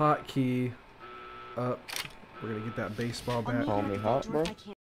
hotkey up. We're gonna get that baseball bat. Call me hot, bro.